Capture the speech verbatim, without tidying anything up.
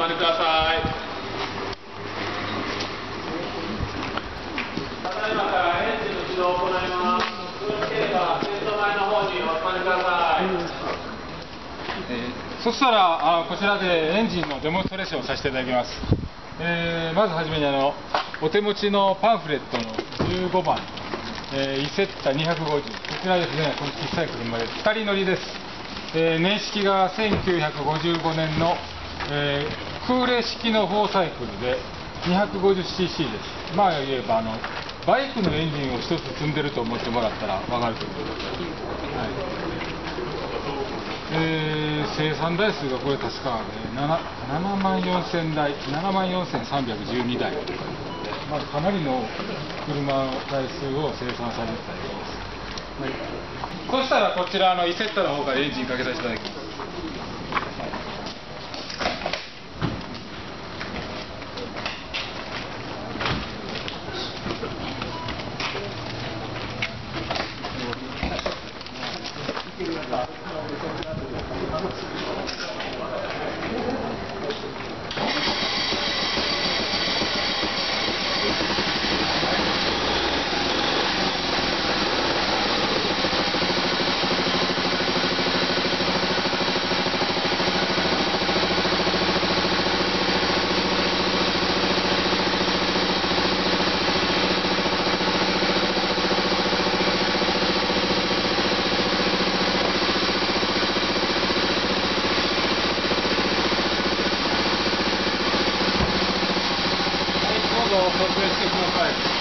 りください。ただいまからエンジンの始動を行います。よろしければテント前の方にお集まりください。 えー、そしたらあこちらでエンジンのデモンストレーションをさせていただきます。えー、まずはじめにあのお手持ちのパンフレットのじゅうごばん、えー、イセッタにひゃくごじゅう、こちらですね、この小さい車でふたり乗りです。えー、年式がせんきゅうひゃくごじゅうごねんの、えー、空冷式のフォーサイクルで にひゃくごじゅっシーシー です。まあ言えばあのバイクのエンジンを一つ積んでると思ってもらったら分かると思います。はい、えー、生産台数がこれ確か、ね、ななまんよんせんだい、ななまんよんせんさんびゃくじゅうにだい、まあ、かなりの車の台数を生産されてたようです。はい、そしたらこちらのイセッタの方からエンジンかけさせていただきます。説明してください。